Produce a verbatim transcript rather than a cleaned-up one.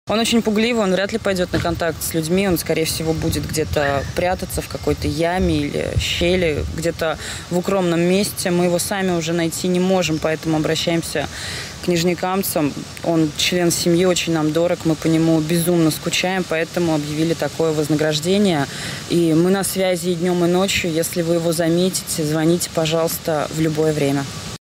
Он очень пугливый, он вряд ли пойдет на контакт с людьми, он, скорее всего, будет где-то прятаться в какой-то яме или щели, где-то в укромном месте. Мы его сами уже найти не можем, поэтому обращаемся к нижнекамцам. Он член семьи, очень нам дорог, мы по нему безумно скучаем, поэтому объявили такое вознаграждение. И мы на связи и днем, и ночью. Если вы его заметите, звоните, пожалуйста, в любое время.